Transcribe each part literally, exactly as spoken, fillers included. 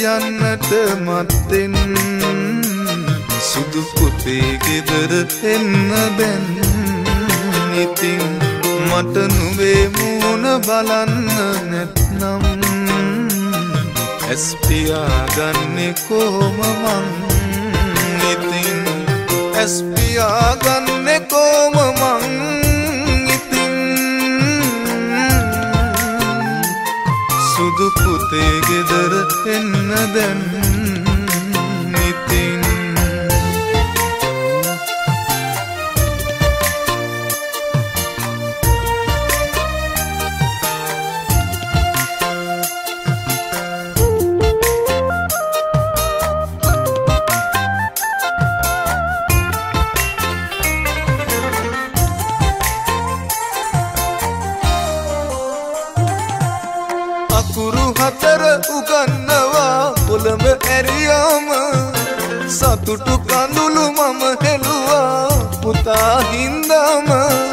යන්නට මත්තෙන් සුදු පුතේ ගෙදර එන්න දැන් ඉතින් මට නුඹේ මූණ බලන්න නැත්නම් ඇස් පියාගන්නේ කොහොම මං ඉතින් ඇස් පියාගන්නේ කොහොම මං ඉතින් සුදු පුතේ ගෙදර එන්න දැන් ඉතින් අකුරු හතර උගන්නවා පොළඹ ඇරියාම සතුටු කඳුළු මම හෙළුවා පුතා හින්දාම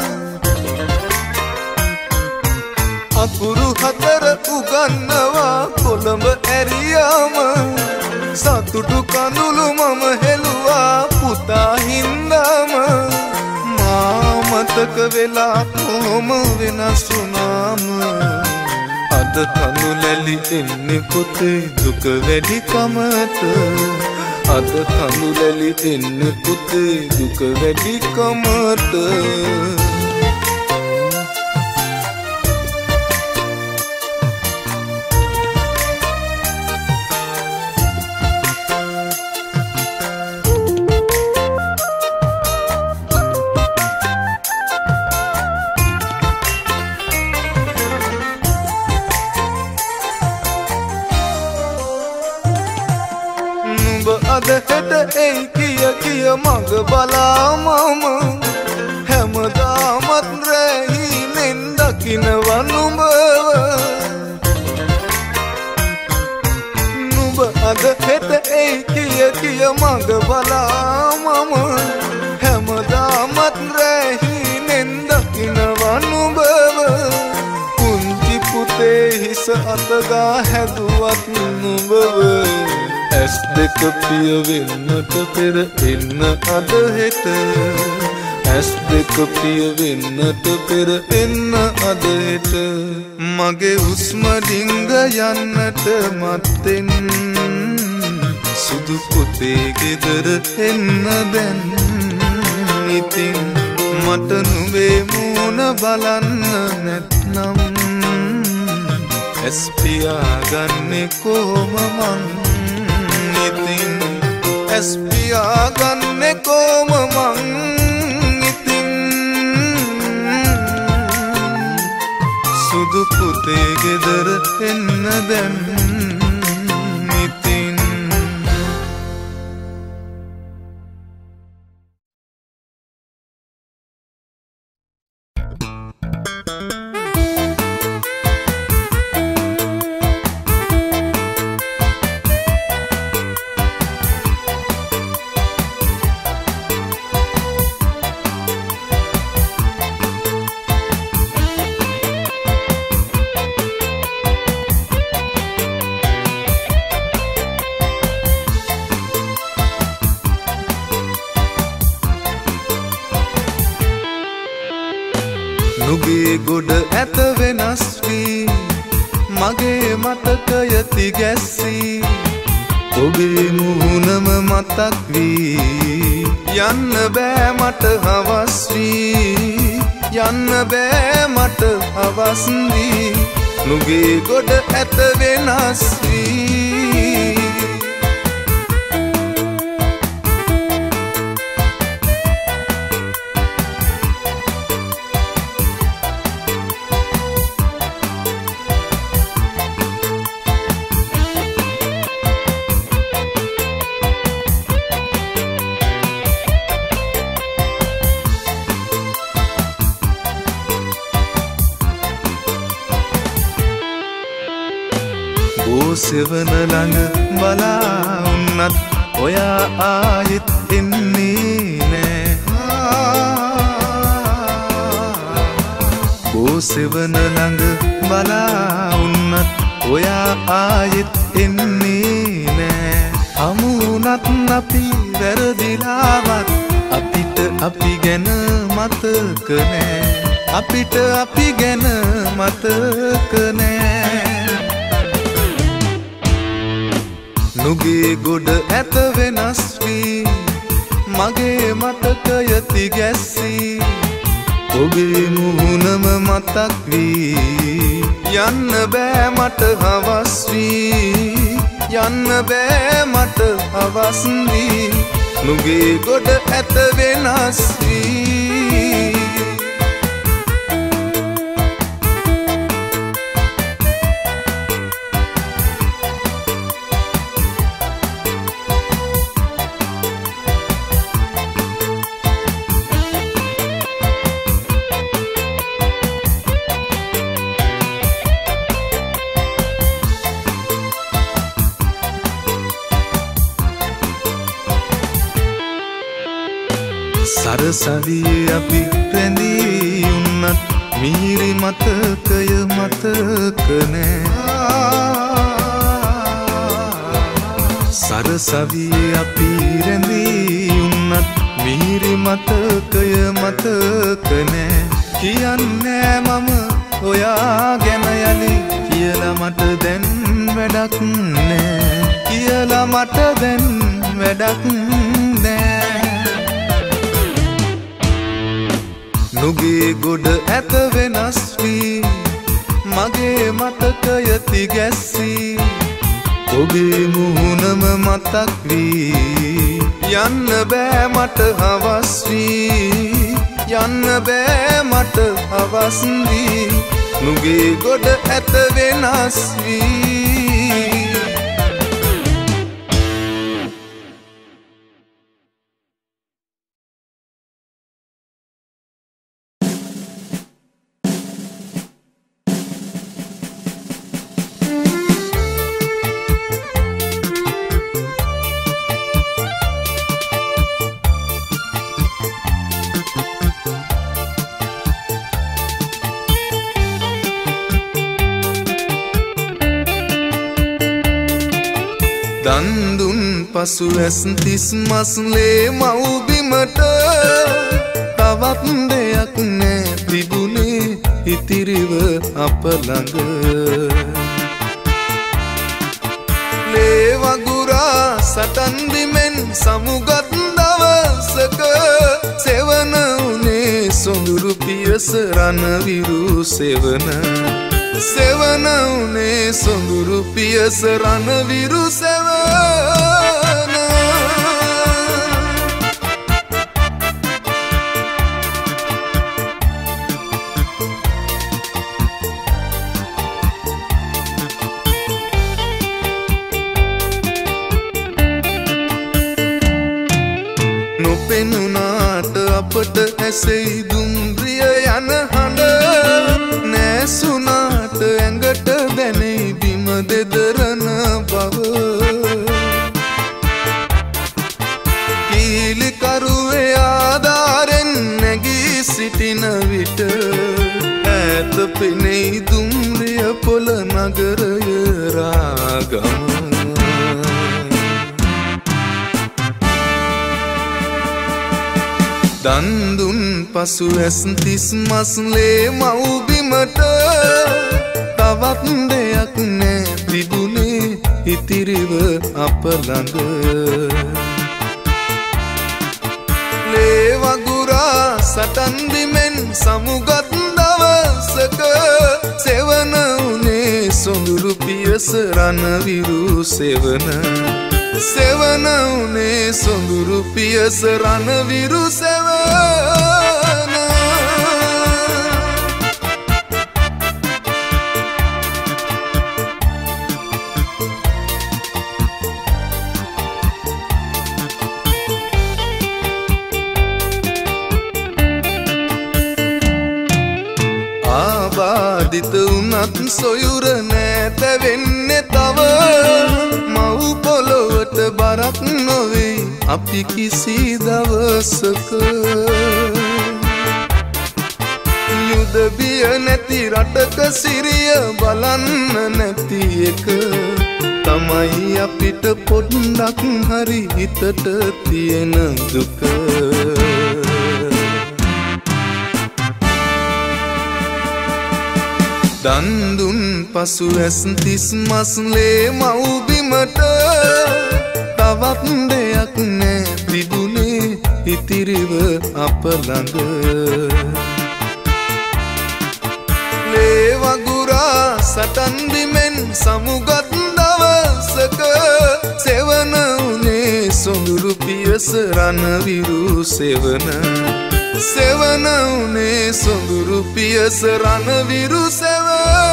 අකුරු හතර උගන්නවා පොළඹ ඇරියාම සතුටු කඳුළු මම හෙළුවා පුතා හින්දාම මා මතක වෙලා කොහොම වෙනස් වුණාම අද කඳුලැලි එන්නේ පුතේ දුක වැඩි කමට අද කඳුලැලි එන්නේ පුතේ දුක වැඩි කමට අද හෙට එයි කිය කිය මඟ බලා මම හැමදාමත් රැහිනෙන් දකිනවා නුඹව නුඹ අද හෙට එයි කිය කිය මඟ බලා මම හැමදාමත් රැහිනෙන් දකිනවා නුඹව කුංචි පුතේ හිස අතගා හැදුවත් නුඹව ඇස් දෙක පිය වෙන්නට පෙර එන්න අද හෙට ඇස් දෙක පිය වෙන්නට පෙර එන්න අද හෙට මගේ හුස්ම ඩිංග යන්නට මත්තෙන් සුදු පුතේ ගෙදර එන්න දැන් ඉතින් මට නුඹේ මූණ බලන්න නැත්නම් ඇස් පියාගන්නේ කොහොම මං ඉතින් ඇස් පියාගන්නේ කොහොම මං ඉතින් සුදු පුතේ ගෙදර එන්න දැන් ඉතින් නුගේ ගොඩ ඇත වෙනස් වී මගේ මතකය තිගැස්සී ඔබේ මුහුණම මතක් වී යන්න බෑ මට හවස් වී යන්න බෑ මට හවස් වී නුගේ ගොඩ ඇත වෙනස් වී සෙවන ළඟ බලා උන්නත් ඔයා ආයෙත් එන්නේ නෑ සෙවන ළඟ බලා උන්නත් ඔයා ආයෙත් එන්නේ වුණත් අපි වැරදිලාවත් අපිට අපි ගැන මතක නෑ අපිට අපි ගැන මතක නෑ නුගේ ගොඩ ඇත වෙනස් වී මගේ මතකය තිගැස්සී ඔබේ මුහුණම මතක් වී යන්න බෑ මට හවස් වී යන්න බෑ මට හවස් වී නුගේ ගොඩ ඇත වෙනස් වී සරසවියේ අපි රැඳී උන්නත් මිහිරි මතකය මතක නෑ සරසවියේ අපි රැඳී උන්නත් මිහිරි මතකය මතක නෑ කියන්නේ මම ඔයා ගැන යලි කියලා මට දැන් වැඩක් නෑ කියලා මට දැන් වැඩක් නෑ නුගේ ගොඩ ඇත වෙනස් වී මගේ මතකය තිගැස්සී ඔබේ මුහුණම මතක් වී යන්න බෑ මට හවස් වී යන්න බෑ මට හවස් වී නුගේ ගොඩ ඇත වෙනස් වී දන්දුන් පසු ඇස් තිස් මස්ලේ මව්බිමට තවත් දෙයක් නෑ තිබුණේ ඉතිරිව අප ළඟ ලේ වගුරා සටන් දිමෙන් සමුගත් දවසක සෙවන උනේ සොඳුරු පියස රණවිරු සෙවන සෙවන උනේ සොඳුරු පියස රණවිරු සෙවන නොපෙනුනාට අපට ඇසෙයි දුම්රිය යන හඬ නෑසුනාට ඇඟට දැනෙයි බිම දෙදරන බව කීලිකරුවේ ආධාරෙන් නැගී සිටින විට ඈත පෙනෙයි දුම්රිය පොළ නගරය රාගම දන්දුන් පසු ඇස් තිස් මස්ලේ මව්බිමට තවත් දෙයක් නෑ තිබුණේ ඉතිරිව අප ළඟ ලේ වගුරා සටන් දිමෙන් සමුගත් දවසක සෙවන උනේ සොඳුරු පියස රණවිරු සෙවන සෙවන උනේ සොඳුරු පියස රණවිරු සෙවන ආබාධිත වුණත් සොයුර නෑත වෙන්නේ තව මව් පොළොවට බරක් නොවේ අපි කිසි දවසක යුද බිය නැති රටක සිරිය බලන්න නැති එක තමයි අපිට පොඩ්ඩක් හරි හිතට තියෙන දුක. දන් දුන් පසු ඇස් තිස් මස්ලේ මව්බිමට තවත් දෙයක් නෑ තිබුණේ ඉතිරිව අප ළඟ. ලේ වගුරා සටන් බිමෙන් සමුගත් දවසක සෙවන උනේ සොඳුරු පියස රණවිරු සෙවන. සෙවන උනේ සොඳුරු පියස රණවිරු සෙවන.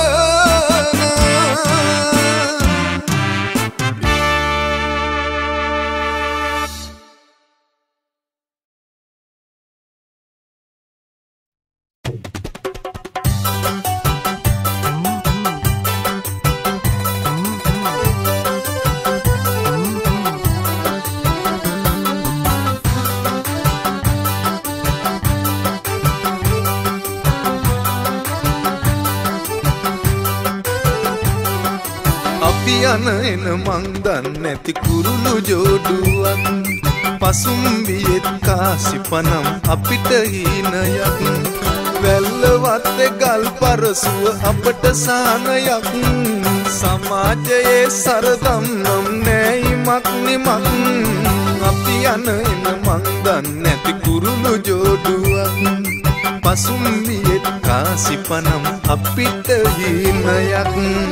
යන එන මං දන්නේ නැති කුරුළු ජෝඩුවක් පසුම්බියෙත් කාසි පනම් අපිට හීනයක්. වැල්ලවත්තේ ගල් පරසුව අපට සානයක්. සමාජයේ සරදම් නම් නෑයිමක් නිමක්. අපි යන එන මං දන්නේ නැති කුරුළු ජෝඩුවක් පසුම්බියෙත් කාසි පනම් අපිට හීනයක්.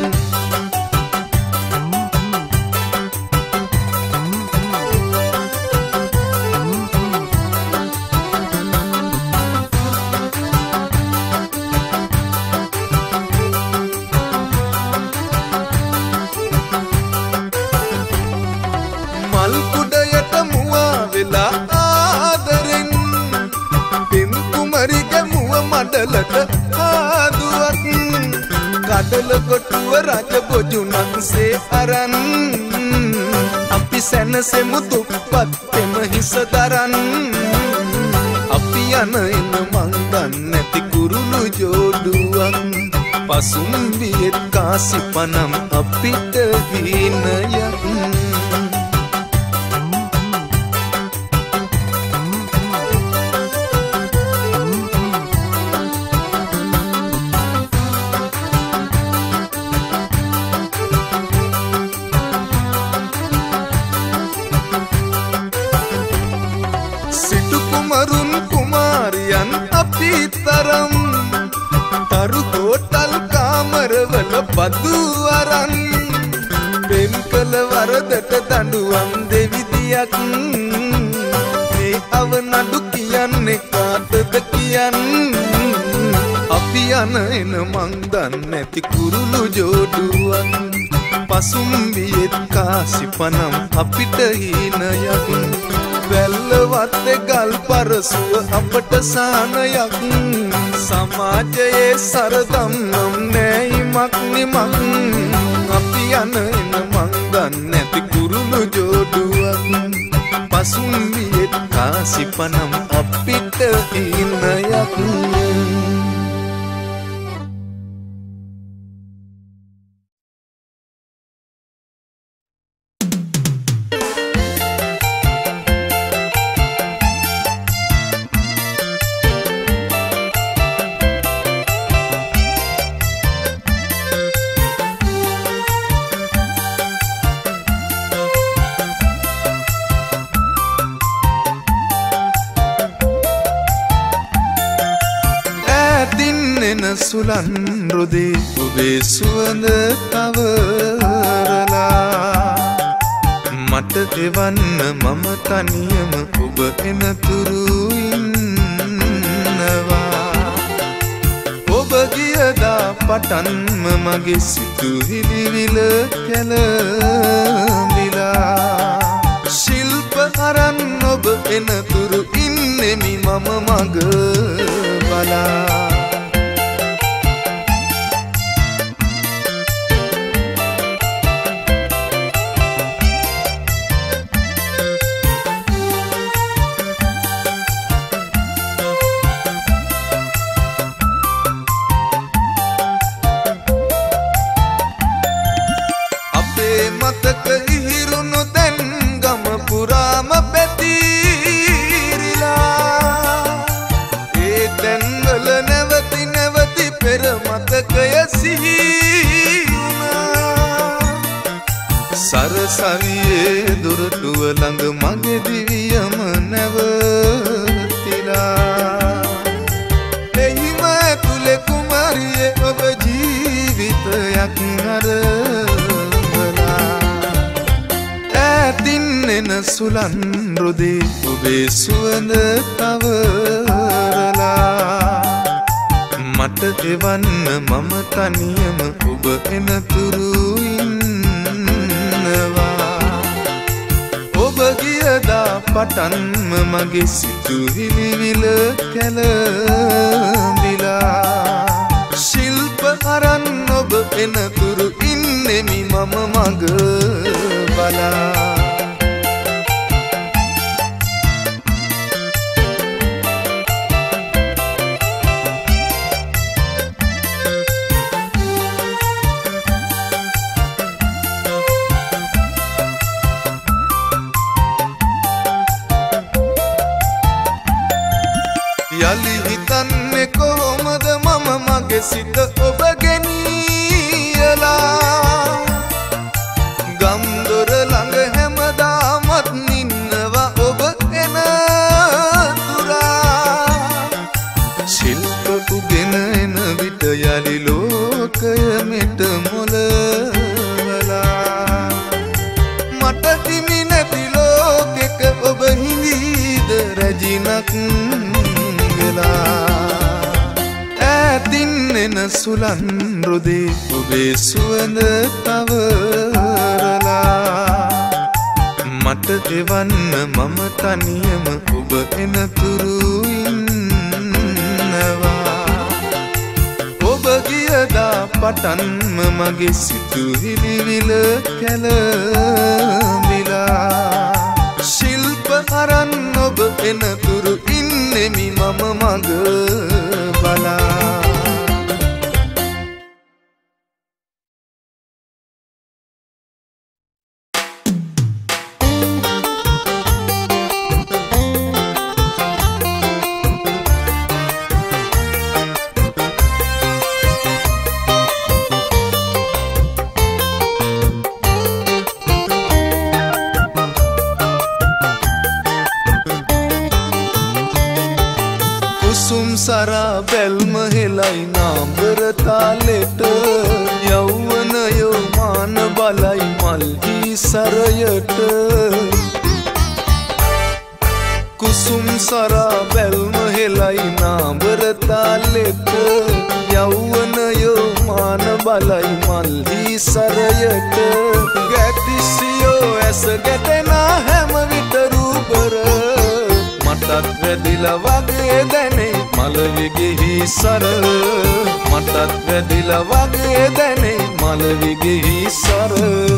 කඩල කොටුව රජ බොජුනක්සේ අරන් අපි සැනසෙමු දුප්පත් එම හිස දරන්. අපි යන එන මං දන්නේ නැති කුරුළු ජෝඩුවක් පසුම්බියෙත් කාසි පනම් අපිට හීනයක්. බදු අරන් පෙම් කළ වරදට දඬුවම් දෙවිදියක්. මේ අවනඩු කියන්නේ කාටද කියන්. අපි යන එන මං දන්නේ නැති කුරුළු ජෝඩුවක් පසුම්බියෙත් කාසි පනම් අපිට හීනයක්. වැල්ලවත්තේ ගල් පරසුව අපට සානයක්. සමාජයේ සරදම් නම් නෑයිමක් නිමක්. අපි යන එන මං දන්නේ නැති කුරුළු ජෝඩුවක් පසුම්බියෙත් කාසි පනම් අපිට හීනයක්. සුලන් රොදේ ඔබේ සුවඳ තවරලා මට එවන්න මම තනියම ඔබ එනතුරු ඉන්නවා. ඔබ ගියදා පටන්ම මගේ සිතුවිලි විල කැළඹිලා. ශිල්ප අරන් ඔබ එනතුරු ඉන්නෙමි මම මග බලා. සිහි වුණා සරසවියේ දුරටුව ළඟ මගේ දිවියම නැවතිලා එහිම ඇතුලේ කුමාරියේ ඔබ ජීවිතයක් අරවලා ඈතින් එන සුලන් රොදේ ඔබේ සුවඳ තවරලා මට එවන්න මම තනියම ඔබ එනතුරු ඉන්නවා ඔබ ගියදා පටන්ම මගේ සිතුවිලි විල කැළඹිලා ශිල්ප අරන් ඔබ එනතුරු ඉන්නෙමි මම මග බලා යලි හිතන්නේ කොහොමද මම මගේ සිත ඔබ ගෙනියලා ගම්දොර ළඟ හැමදාමත් නින්නවා ඔබ එන තුරා ශිල්ප උගෙන එන විට යලි ලෝකය මෙට මොලවලා මට හිමි නැති ලෝකෙක ඔබ හිඳීද රැජිනක් ඈතින් එන සුලන් රොදේ ඔබේ සුවඳ තවරලා මට එවන්න මම තනියම ඔබ එනතුරු ඉන්නවා ඔබ ගියදා පටන්ම මගේ සිතුවිලි විල කැළඹිලා ශිල්ප අරන් ඔබ එනතුරු ඉන්නෙමි මම මග බලා සරා බැල්ම හෙලයි නාඹර තාලෙට යෞවනයෝ මාන බලයි මල්හි සරයට කුසුම් සරා බැල්ම හෙලයි නාඹර තාලෙට යෞවනයෝ මාන බලයි මල්හි සරයට ගැටිසියෝ ඇස ගැටෙන හැම විට රූපර මටත් වැදිලා වගේ දැනේ මලවිගෙහි සර මටත් වැදිලා වගේ දැනේ මලවිගෙහි සර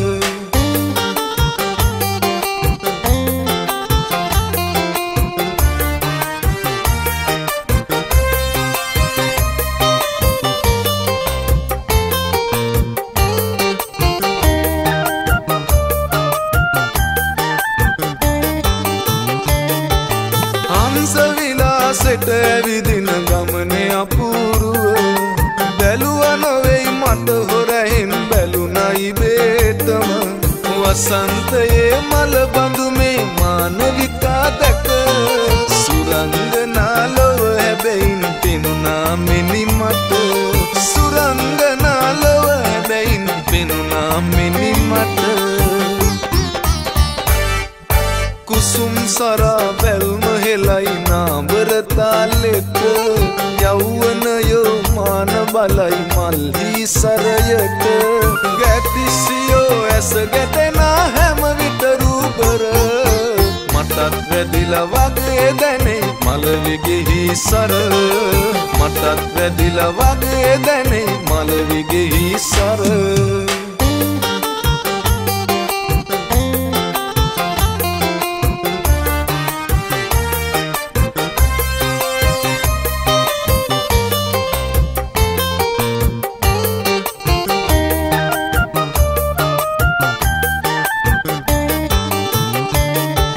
සෙට ඇවිදින ගමනේ අපූරුව බැලුවා නොවෙයි මට හොරෙන් බැලුණයි බේතම වසන්තයේ මල බඳුමේ මානවිකා දැක සුරංගනා ලොව හැබැයින් පෙනුණා මිනි මට සුරංගනා ලොව හැබැයින් පෙනුණා මිනි මට කුසුම් සරා බැල්ම හෙලයි නාඹර තාලෙට යෞවනයෝ මාන බලයි මල්හි සරයට ගැටිසියෝ ඇස ගැටෙන හැම විට රූපර මටත් වැදිලා වගේ දැනේ මලවිගෙහි සර මටත් වැදිලා වගේ දැනේ මලවිගෙහි සර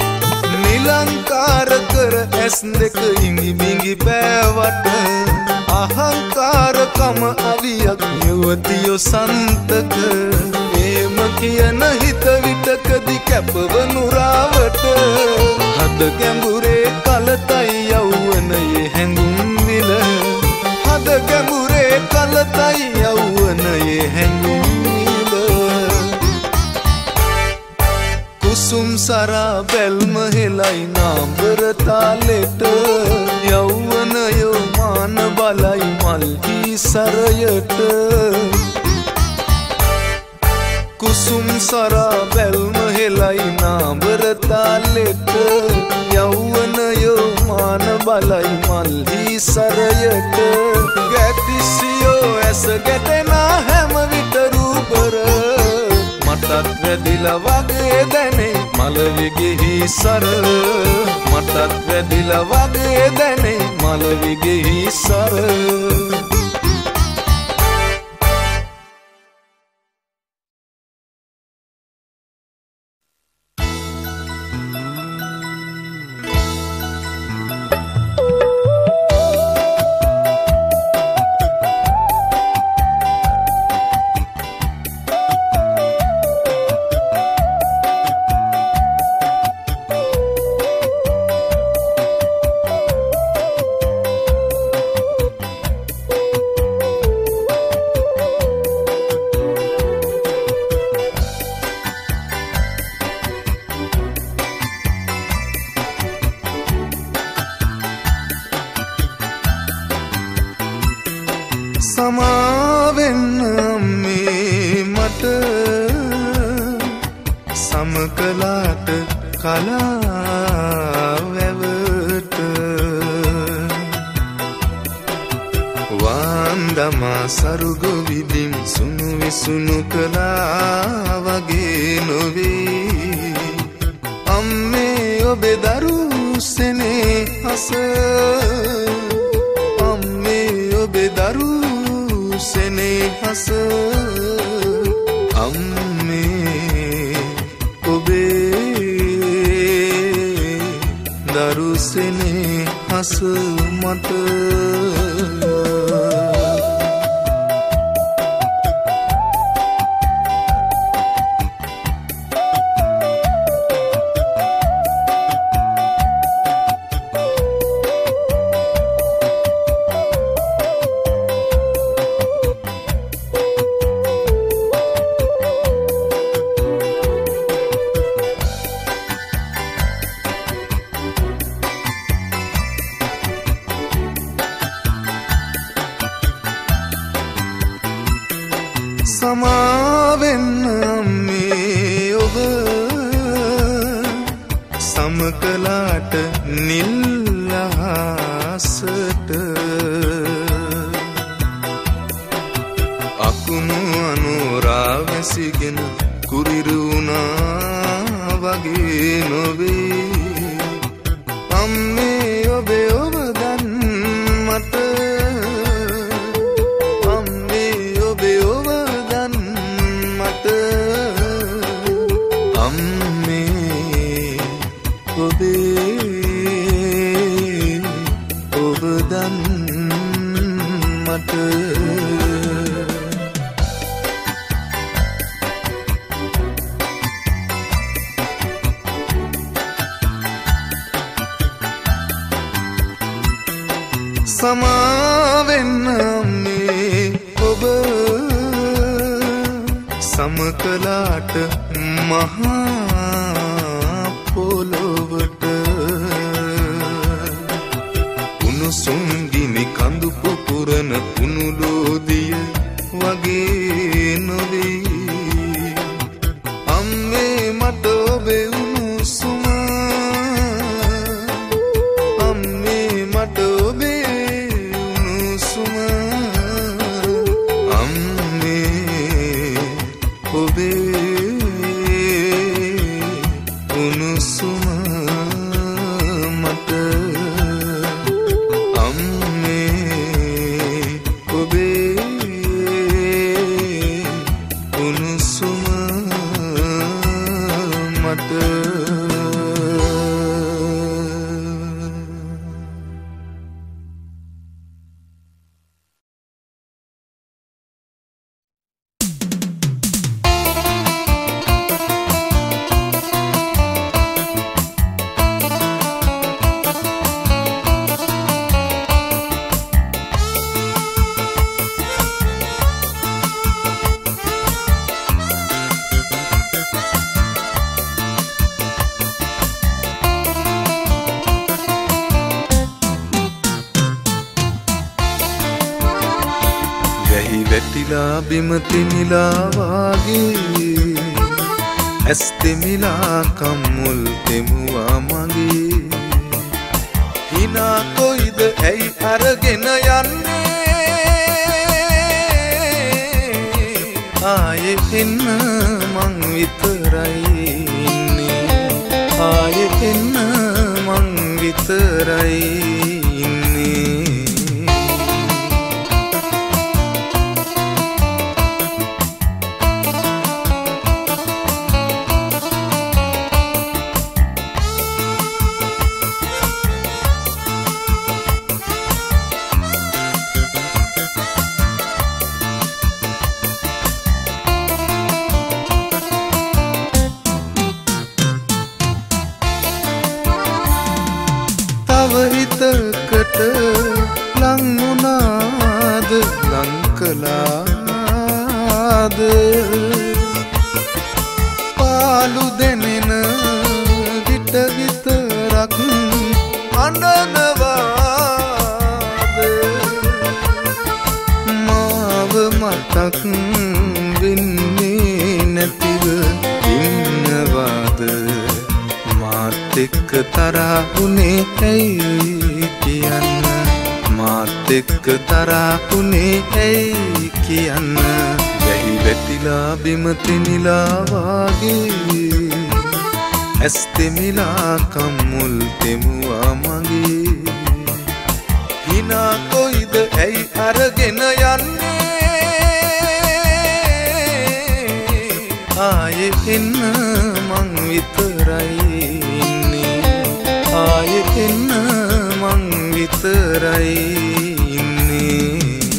ඇස් දෙක ඉඟි බිඟි පෑවට අහංකාරකම අවියක් යුවතියෝ සන්තක ඒම කියන හිත විටකදි කැපවනු රාවට හද ගැඹුරේ කලතයි යෞවනයේ හැඟුම් විල හද ගැඹුරේ කලතයි යෞවනයේ හැඟුම් විල කුසුම් සරා බැල්ම හෙලයි නාඹර තාලෙට යෞවනයෝ මාන බලයි මල්හි සරයට කුසුම් සරා බැල්ම හෙලයි නාඹර තාලෙට යෞවනයෝ මාන බලයි මල්හි සරයට ගැටිසියෝ ඇස ගැටෙන හැම විට රූපර මටත් වැදිලා වගේ දැනේ මලවිගෙහි සර මටත් වැදිලා වගේ දැනේ මලවිගෙහි සර සමාවෙන්න අම්මේ මට සමකලාට කලාවැවට වාන්දමා සරුගු විදිම් සුණු විසුණු කලා වගේ නොවේ අම්මේ ඔබේ දරු සෙනෙහස අම්මේ ඔබේ දරු සෙනෙහස අම්මේ ඔබේ දරු සෙනෙහස මට සමාවෙන්න අම්මේ ඔබ සමකලාට නිල් අහසට අකුණු අනුරා වැසිගෙන කුරිරුණා වගේ නොවේ අම්මේ ඔබේ ඔබ දන් මට සමාවෙන්න අම්මේ ඔබ සමකලාට මහා පොළොවට උණුසුම් ගිනි කඳු පුපුරන උණුලෝදිය වගේ නොවේ අම්මේ මට ඔබේ උණුසුම අම්මේ මට ඔබේ උණුසුම අම්මේ ඔබේ උණුසුම මට අම්මේ වැටිලා බිම තිමිලා වාගේ ඇස් දෙමිලා කම්මුල් දෙමුවා මගේ හිනා කොයිද ඇයි අරගෙන යන්නේ ආයේ එන්න මං විතරයි ඉන්නේ ආයේ එන්න මං විතරයි හිතකට ලං වුණාද ලං කළාද පාලු දෙනෙන විට විතරක් අඬනවාද මාව මතක් වෙන්නේ නැතිව ඉන්නවාද මාත් එක්ක තරහා වුණේ ඇයි කියන්න මාත් එක්ක තරහා වුණේ ඇයි කියන්න වැහි වැටිලා බිම තිනිලා වාගේ ඇස් දෙමිලා කම්මුල් දෙමුවා මගේ හිනා කොයිද ඇයි අරගෙන යන්නේ ආයේ එන්න මං විතරයි ආයේ එන්න මං විතරයි ඉන්නේ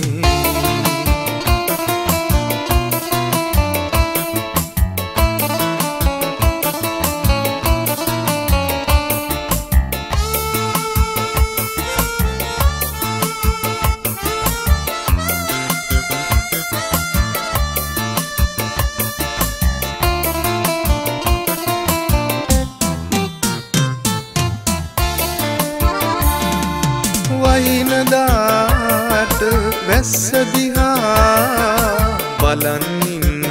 වහිනදාට වැස්ස දිහා බලන් ඉන්න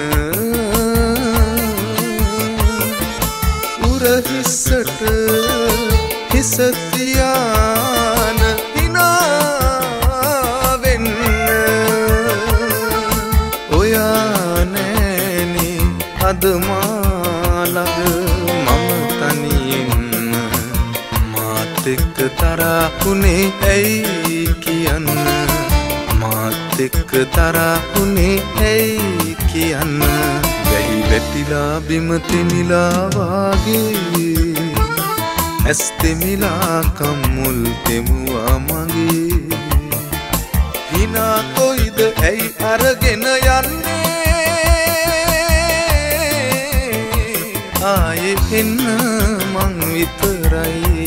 උරහිස්සට හිස තියාන හිනා වෙන්න ඔයා නෑනේ අද මා ළඟ මම තනියෙන් මාත් එක්ක තරහා වුණේ ඇයි කියන්න මාත් එක්ක තරහා වුණේ ඇයි කියන්න වැහි වැටිලා බිම තිනිලා වාගේ ඇස් දෙමිලා කම්මුල් දෙමුවා මගේ හිනා කොයිද ඇයි අරගෙන යන්නේ ආයේ එන්න මං විතරයි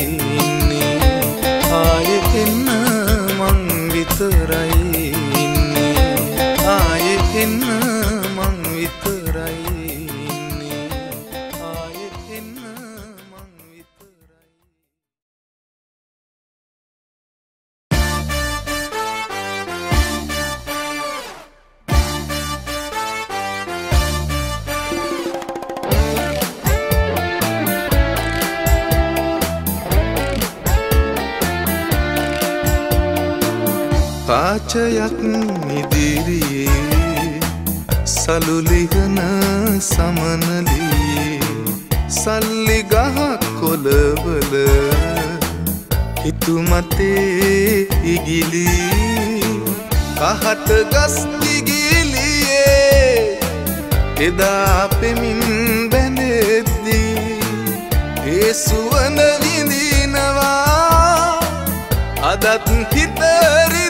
ආයේ එන්න මං විතරයි ඉන්නේ ආයේ එන්න මං විතරයි ඉන්නේ ආයේ එන්න මං විතරයි කාචයක් ඉදිරියේ සලුලිහන සමනලියේ සල්ලි ගහ කොළවල හිතුමතේ ඉගිලි කහට ගස් දිගිලියේ එදා පෙමින් බැඳෙද්දී ඒ සුවඳ විඳිනවා අදත් හිතරි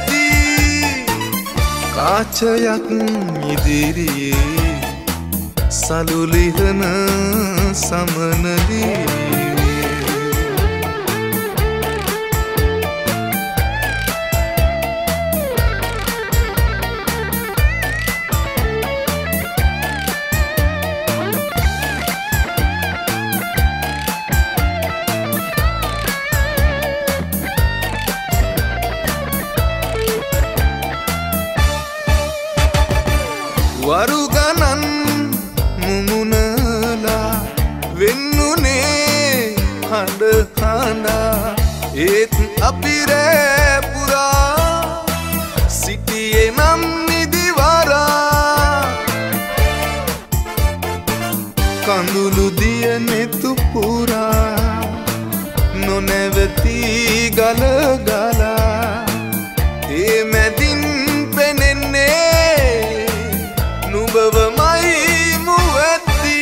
කාචයක් ඉදිරියේ සලුලිහන සමනලියේ වරු ගණන් මුමුණලා වෙන්නුනේ හඬ හඬා ඒත් අපි රෑ පුරා සිටියේ නම් නිදිවරා කඳුළු දිය නෙතු පුරා නොනැවති ගල ගලා ඒ මැදින් පෙනෙන්නේ නුඹවමයි මුවැත්ති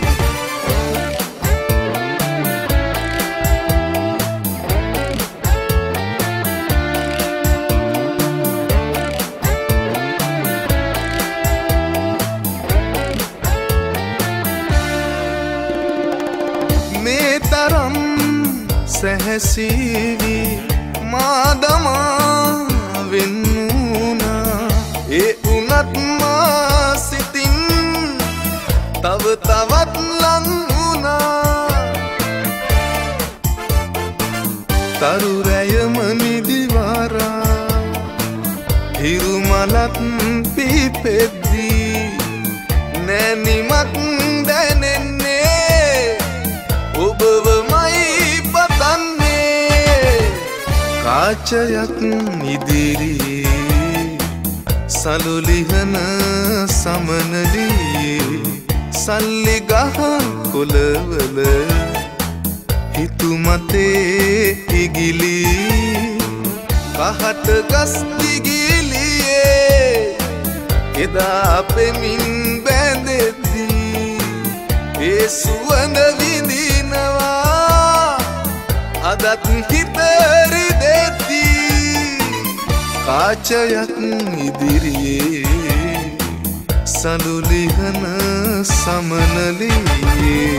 මේ තරම් සැහැසීවි මාදමා වෙන්නුනා ඒ උනත් මා සිතින් තව තවත් ලං වුණා තරු රැයම නිදිවරා හිරු මලත් පිපෙද්දී නැනිමක් දැනෙන්නේ ඔබවමයි පතන්නේ කාචයක් ඉදිරියේ සලුලිහන සමනලී සල්ලි ගහ කොළවල හිතුමතේ ඉගිලි කහට ගස් දිගිලියේ එදා පෙමින් බැඳෙද්දී ඒ සුවඳ විඳිනවා අදත් හිත රිදෙද්දී කාචයක් ඉදිරියේ සලුලිහන සමනලියේ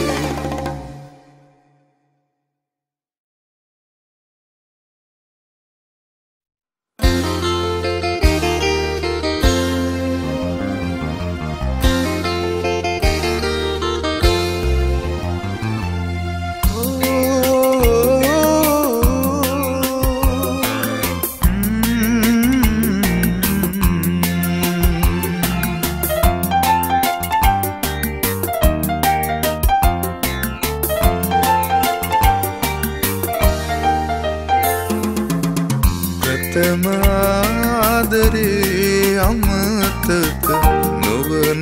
ආදරේ අමතක නොවන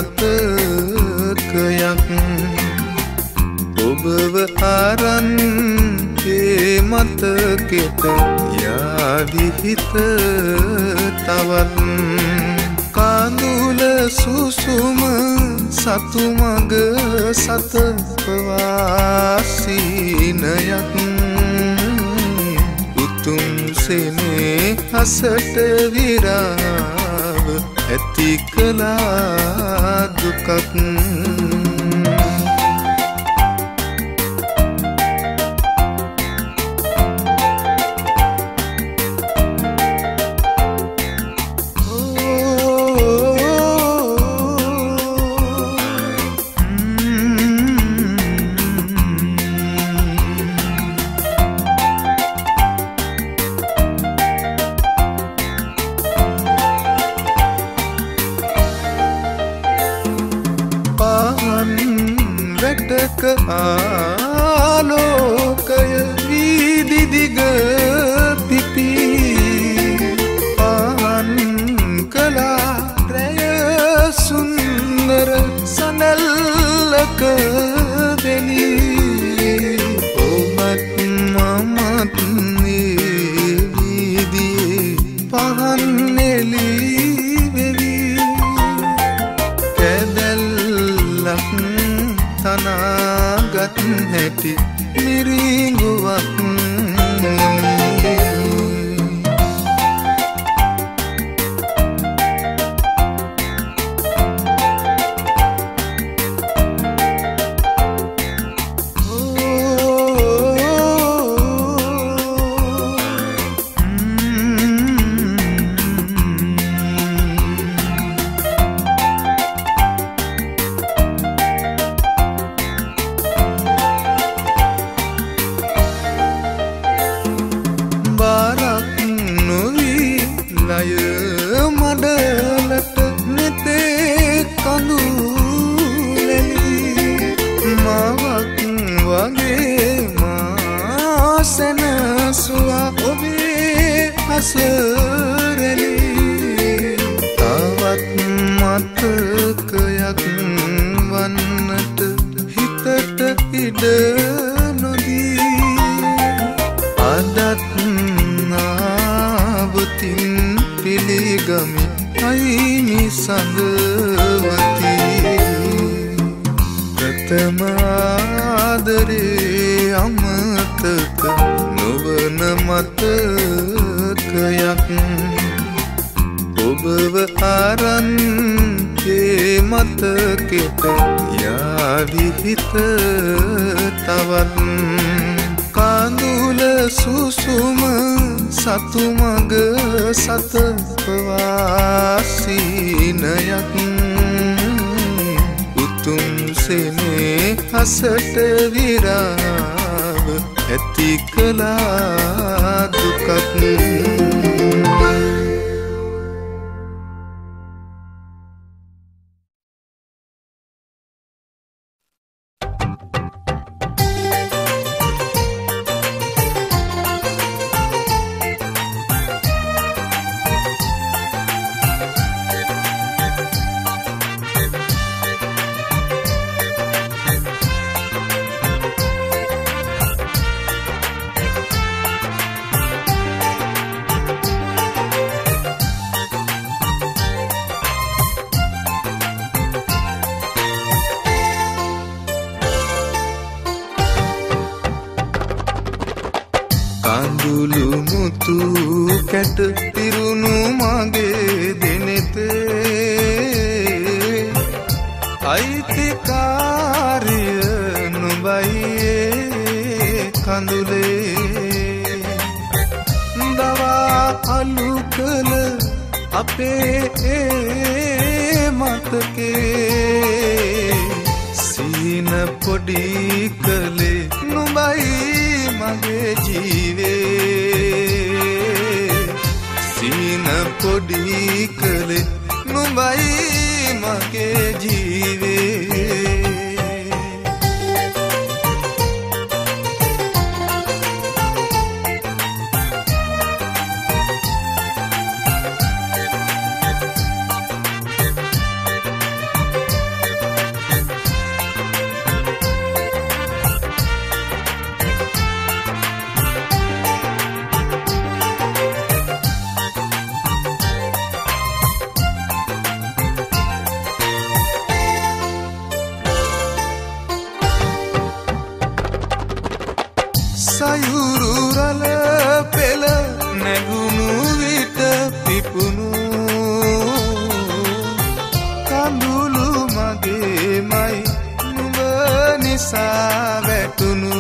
මතකයක් ඔබව අරන් ඒ මතකෙට යාවි හිත තවත් කඳුල සුසුම සතු මග සත පවාසීනයක් උතුම් සෙනේ හසට විරාව ඇති කළා දුකක් ආලෝකය වීදිදිග පිපි පාන් කලා රැය සුන්දර සනල්ලක වෙලි ඔබත් මමත් වීදියේ පහන් නෙලි වෙවි කැදැල්ලක් තනාගත් හැටි මිරිඟුවක් සුවසරලි තවත් මතකයක් වන්නට හිතට ඉඩ නොදී අදත් නාවතින් පිළිගමි අයිනි සඳවති ප්‍රථම ආදරේ අමතක නොවන මතකයක් ඔබව අරන් ඒ මතකෙට යාවි හිත තවත් කාඳුල සුසුම සතු මග සත පවාසීනයක් උතුම් සෙනේ හසට විරාව ඇති කළා දුකක් කඳුළු මුතු කැට පිරුණු මගේ දිනෙතේ අයිතිකාරිය නුඹයි කඳුලේ දවා අලු කළ අපේ මතකේ සීන පොඩි කළේ නුඹයි මගේ ජීවේ සීන පොඩි කළේ නුඹයි මගේ ජීවේ සයුරු රළ පෙළ නැගුණු විට පිපුණු කඳුළු මගේමයි නුඹ නිසා වැටුණු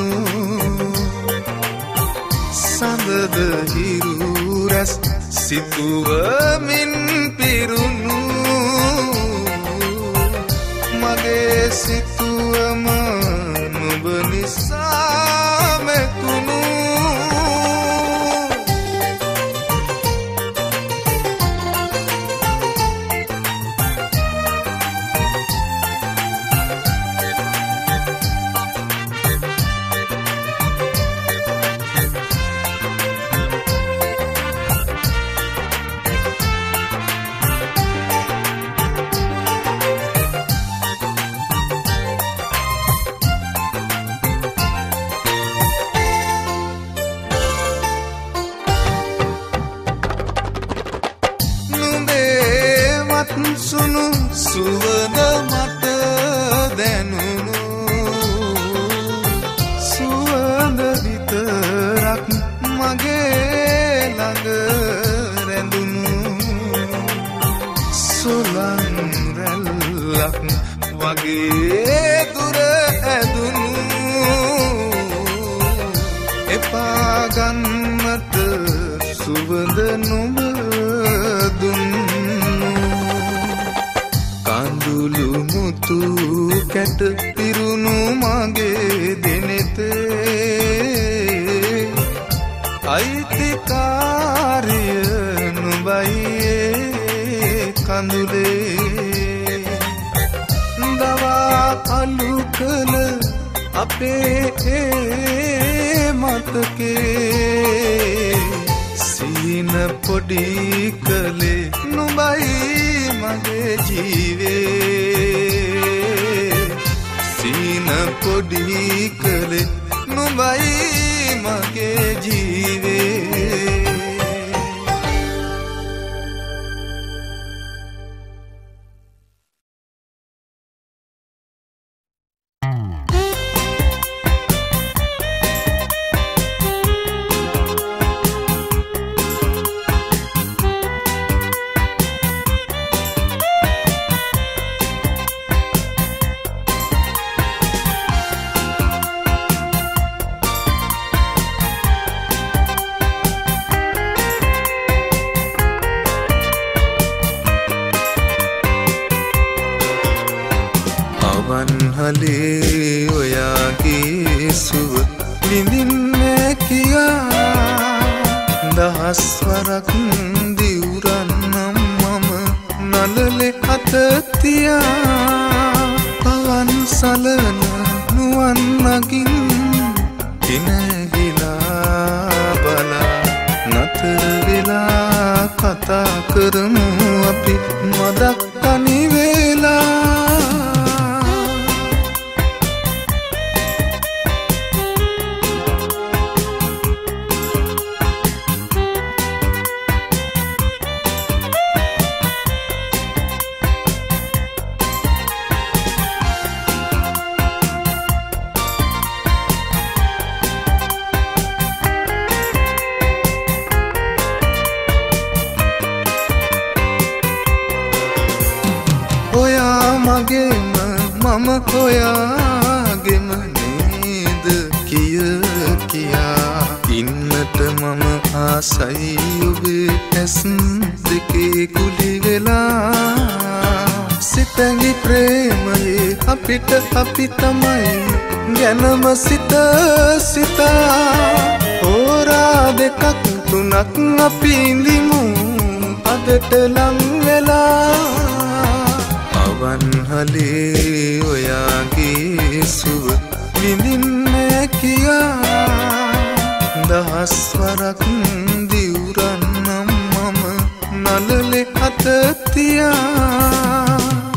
සඳද හිරු රැස් සිතුවමින් පිරුණු මගේ සිතුවම නුඹ නිසා සුණු සුවඳ මට දැනුණු සුවඳ විතරක් මගේ ළඟ රැඳුණු සුලං රැල්ලක් වගේ දුර ඇදුණු එපා ගන්නට සුවඳ නුඹ කඳුළු මුතු කැට පිරුණු මගේ දිනෙතේ අයිතිකාරිය නුඹයි කඳුලේ දවා අලු කළ අපේ මතකේ සීන පොඩි කලේ නුඹයි මගේ ජීවේ සීන පොඩි කලේ නුඹයි මගේ ජීවේ වන්හලේ ඔයාගේ සුව විඳින්නේ කියා දහස් වරක් දිවුරන්නම් මම නළලේ අත තියා පවන් සලන නුවන් නගින් දිනගිලා බලා නතර වෙලා කතා කරමු අපි මදක් තනි වෙලා මගේම මම ඔයාගෙම නේද කිය කියා ඉන්නට මම ආසයි ඔබේ ඇස් දෙකේ කුලි වෙලා සිතැඟි ප්‍රේමයේ අපිට අපි තමයි ගැනම සිත සිතා හෝරා දෙකක් තුනක් අපි ඉඳිමු අදට ලං වෙලා වන්හලේ ඔයාගේ සුව විඳින්නේ කියා දහස් වරක් දිවුරන්නම් මම නළලේ අත තියා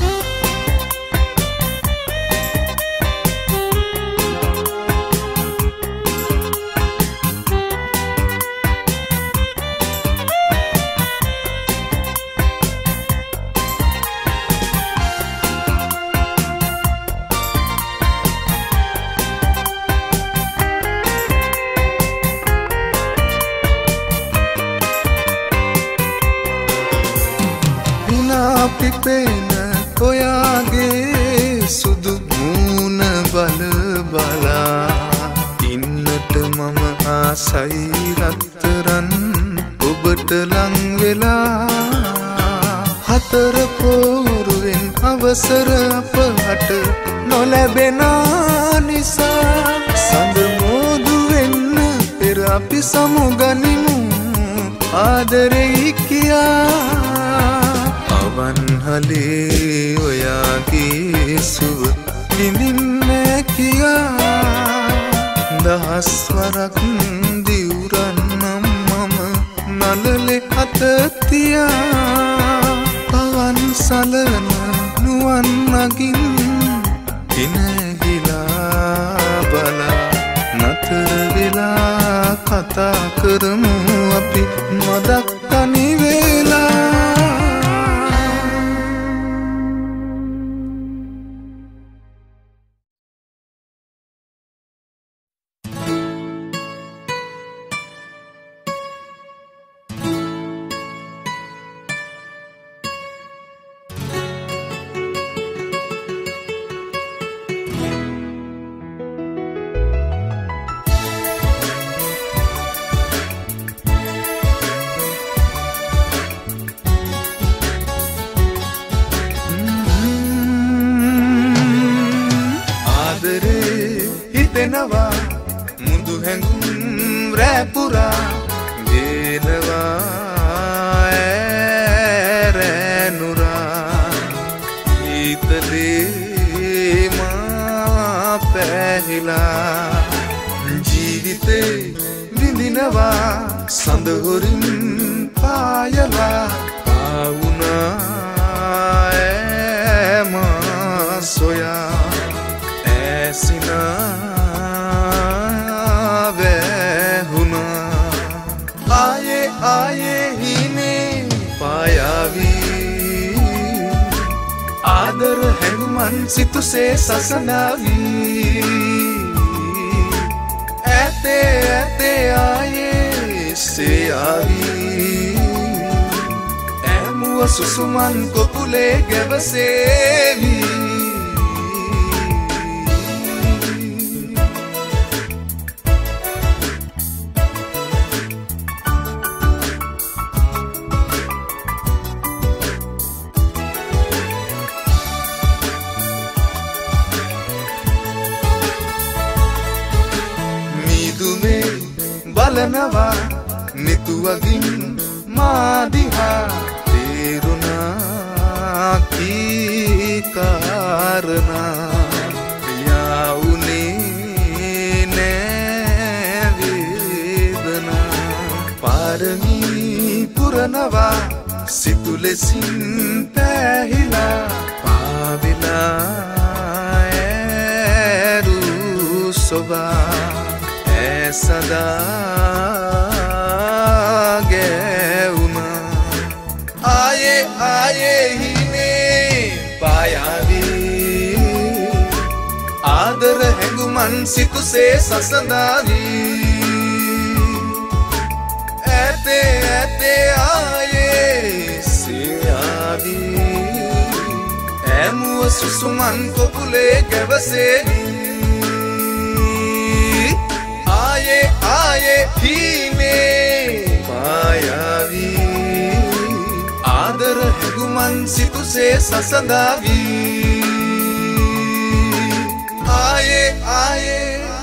පිපෙන ඔයාගේ සුදු මූණ බල බලා ඉන්නට මම ආසයි රත්තරන් ඔබට ලං වෙලා හතර පෝරුවෙන් අවසර අපට නොලැබෙන නිසා සඳ මෝදු වෙන්න පෙර අපි සමුගනිමු ආදරෙයි කියා වන්හලේ ඔයාගේ සුව විඳින්නේ කියා දහස් වරක් දිවුරන්නම් මම නළලේ අත තියා පවන් සලන නුවන් නගින් දිනගිලා බලා නතර වෙලා කතා කරමු අපි මදක් තනි වෙලා මුදු හැඟුම් රැපුරා දේනවා ඇරැනුරා හිතලේ මා පැහිලා ජීවිතේ විඳිනවා සඳහොරින් පායලා ආවුනා ඈම සොයා ඇසිනා වැහුණා ආයේ ආයේ හිනේ පායාවී ආදර හැඟුමන් සිතුසේ සසනාවී ඇතේ ඇතේ ආයේ සේයාවී ඇමුව සුසුමන් කොකුලේ ගැවසේවී බලනවා නිතුවගින් මාදිහා තේරුණා කී කාරණා යාවුනේ නෑ වේදනා පාරමී පුරනවා සිතුලෙසින් පැහිලා පාවිලා ඇරු සොබා සදා ගැවුනා ආයේ ආයේ හිනේ පායාවී ආදර හැඟුමන් සිතුසේ සසඳාවී ඇතේ ඇතේ ආයේ සියාවී ඇමුව සුසුමන් කොකුලේ ගැවසේවී आये आये हिने पायावी आदर हैगुमन सितुसे ससंदावी आये आये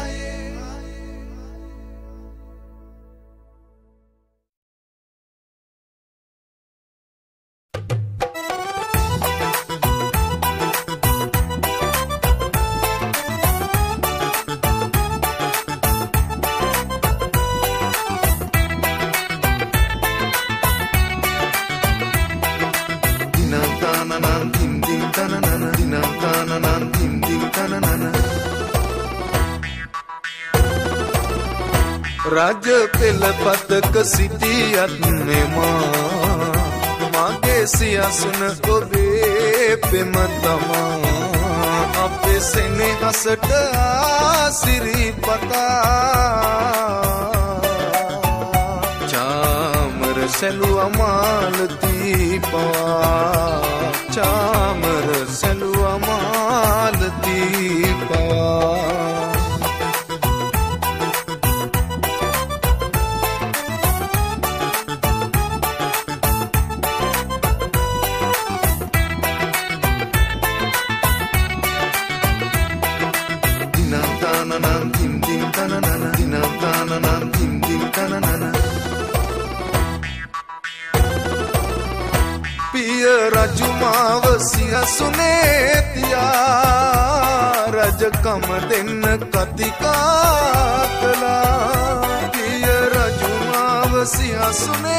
राज पेल पतक सिटियत में मां मागे सियासुन ओबे पेम तमा अपे सेने हसट आसिरी पता चामर सेलु अमालती पवा चामर सेलु अमालती पवा पिय रजुमाव सिया सुने तिया रज कम दिन कतिका कला पिय रजुमाव सिया सुने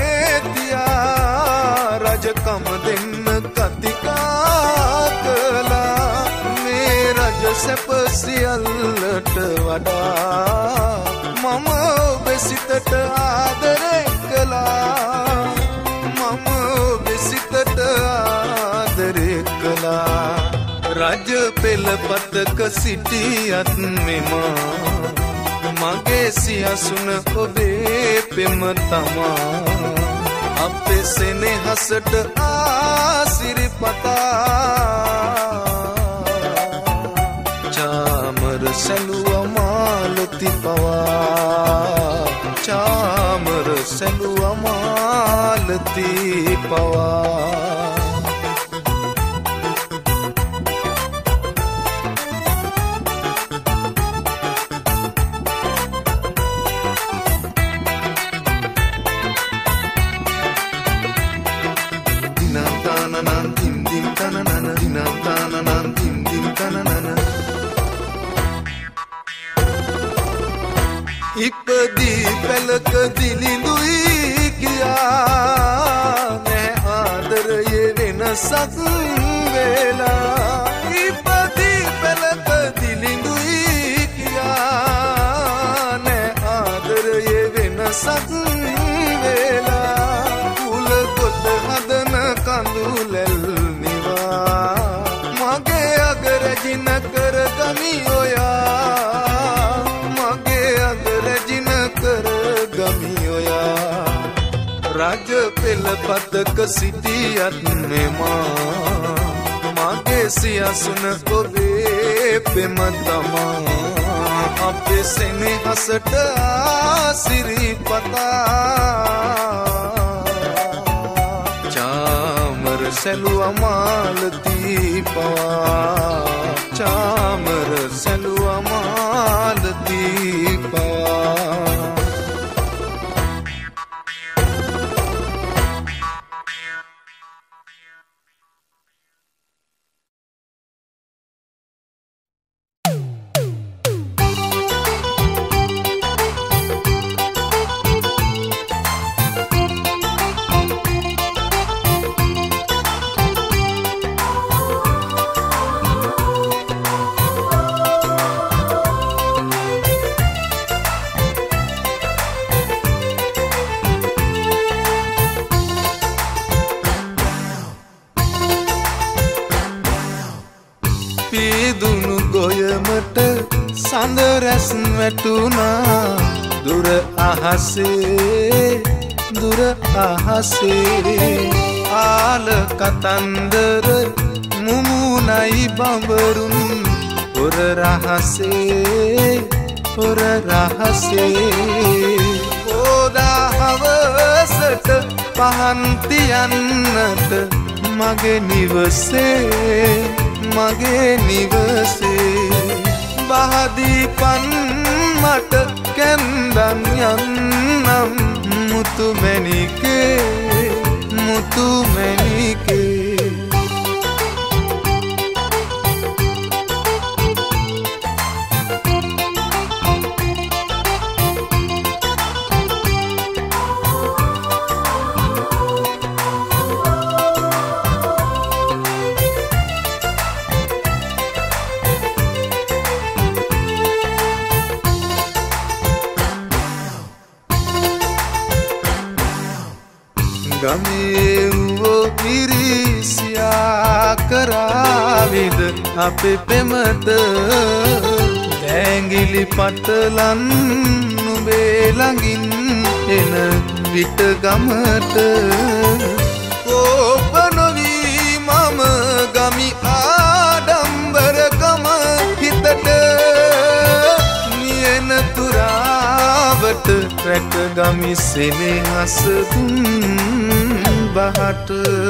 तिया रज कम दिन कतिका कला में रज सेप सियलट वडा मम बेसितट आदरे कला मम बेसितट आदरे कला राज पेल पतक सिटियत में मां मागे सियासुन ओबे पेम तमा अपे सेने हसट आसिर पता चामर सेलु अमालती पवा चामर सेलु अमालती पवा ඉපදී පෙළක දිලිඳුයි කියා නෑ ආදරයේ වෙනසක් වෙලා ඉපදී පෙළක දිලිඳුයි කියා නෑ ආදරයේ වෙනසක් වෙලා කුල කොට හදන කඳුලැල් නිවා මගේ අගරජින කර ගමි ඔයා මගේ අගරජින කර ගමි ඔයා රජ පෙළ පතක සිටියත් මෙමා මගේ සියසුන ඔබේ පෙම තමා අපේ සෙනෙහසට ආසිරිපතා चामर सलुआ मालती पवा चामर सलुआ मालती पवा පීදුණු ගොයමට සඳ රැස් වැටුණා දුර අහසේ දුර අහසේ ආල කතන්දර මුමුණයි බඹරුන් පොර රහසේ පොර රහසේ ඕදා හවසට පහන් තියන්නට මගේ නිවසේ මගේ නිවසේ බහදීපන් මට කැන්දන් යන්නම් මුතු මැණිකේ මුතු මැණිකේ ගමේවෝ ඉරිසියා කරාවිද අපේ පෙමත දැංගිලි පටලන් නුඹේ ළඟින් එන විට ගමට කෝප නොවී මම ගමි ආඩම්බරකම හිතට නියන තුරාවට රැක ගමි සෙනෙහස දුන් බහට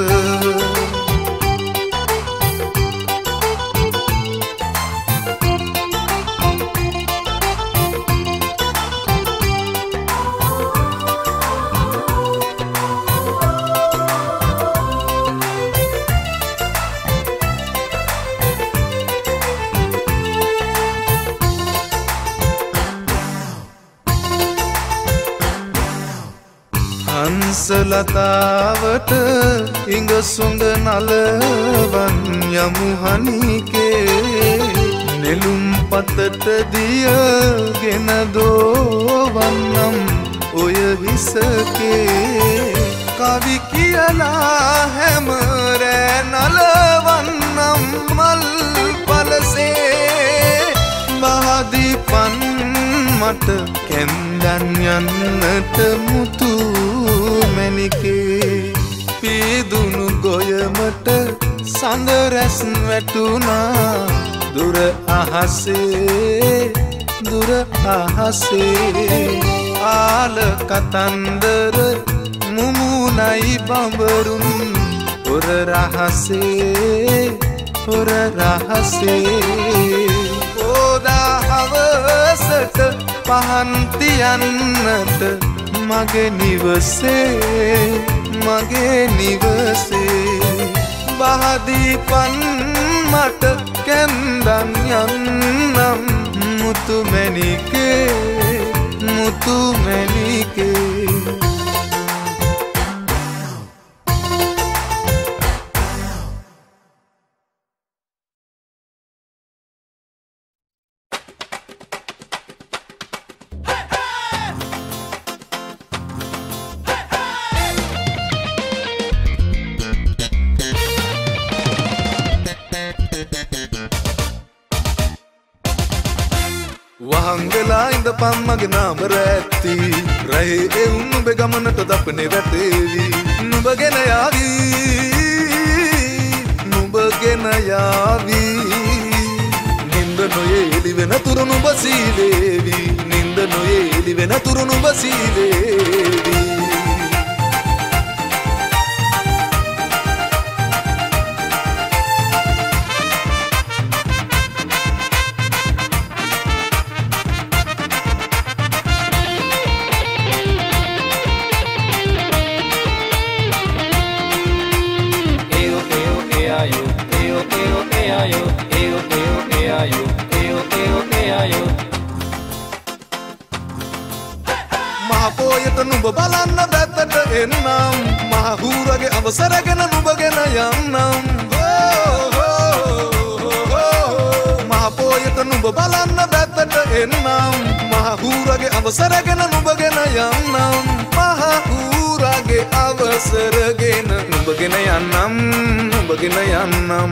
හංසලතාවට ඉඟ සුඟ නලවන් යමු හනිකේ නෙළුම් පතට දියගෙන දෝවන්නම් ඔය හිසකේ කවි කියලා හැම රෑ නලවන්නම් මල් පලසේ බහදීපන් මට කැන්දන් යන්නට මුතු මැණිකේ පීදුණු ගොයමට සඳ රැස් වැටුණා දුර අහසේ දුර අහසේ ආල කතන්දර මුමුණයි බඹරුන් පොර රහසේ පොර රහසේ ඕදා හවසට පහන් තියන්නට මගේ නිවසේ මගේ නිවසේ බහදීපන් මට කැන්දන් යන්නම් මුතු මැණිකේ අමුතු මැණිකේ වහංගලා ඉඳපන් මගේ නාම රැත්ති රහේ එවුන් නුඹ ගමනට දපනේ වැටේවි නුඹගෙන යාවි නුඹගෙන යාවි නින්ද නොයේ එලි වෙන තුරු නුඹ සීවේවි නින්ද නොයේ එලි වෙන තුරු නුඹ සීවේවි මහපොයට නුඹ බලන්න දැත්තට එන්නම් මහහූරගේ අවසරගෙන නුඹගෙන යන්නම් මහපොයට නුඹ බලන්න දැත්තට එන්නම් මහහූරගේ අවසරගෙන නුඹගෙන යන්නම් මහහූරගේ අවසරගෙන නුඹගෙන යන්නම් නුඹගෙන යන්නම්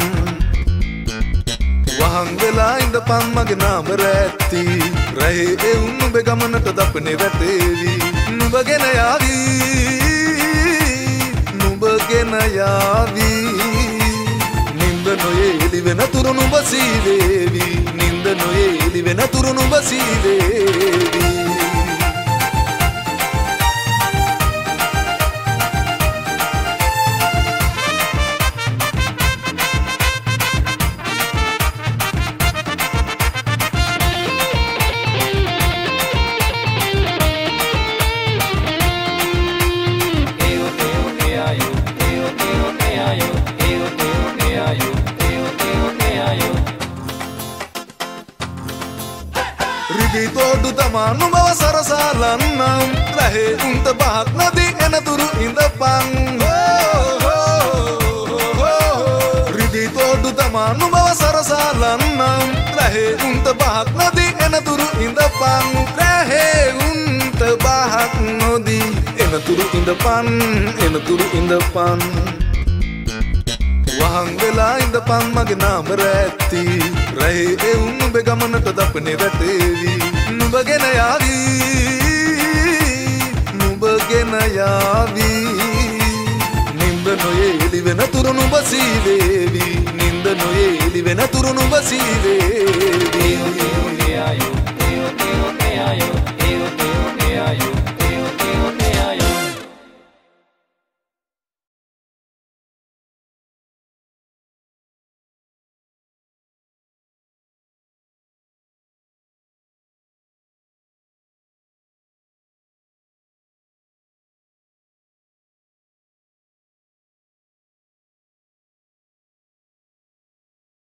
වහංගලා ඉඳපන් මගේ නාම රැත්ති රහේ එවුන් නුඹ ගමනට දපනේ වැටේවි නුඹගෙන යාවි නුඹගෙන යාවි නින්ද නොයේ එලි වෙන තුරු නුඹ සීවේවි නින්ද නොයේ එලි වෙන තුරු නුඹ සීවේවි රිදී තෝඩු තමා නුඹව සරසාලන්නම් රහේ උන්ට බහක් නැති එනතුරු ඉඳපන් රිදී තෝඩු තමා නුඹව සරසාලන්නම් රහේ උන්ට බහක් නැති එනතුරු ඉඳපන් රහේ උන්ට බහක් නොදී එනතුරු ඉඳපන් එනතුරු ඉඳපන් වහංගලා ඉඳපන් මගේ නාම රැත්ති රහේ එවුන් නුඹ ගමනට දපනේ වැටේවි නුඹගෙන යාවි නුඹගෙන යාවි නින්ද නොයේ එලි වෙන තුරු නුඹ සීවේවි නින්ද නොයේ එලි වෙන තුරු නුඹ සීවේවි